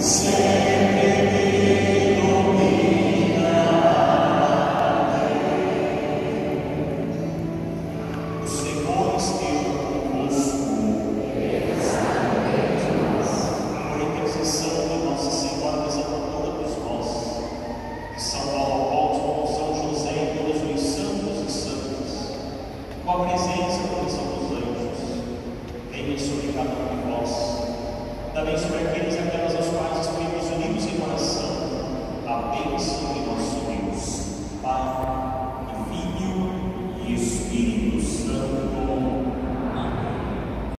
Com a presença e proteção dos anjos, venha sobre cada um de nós, também sobre aqueles a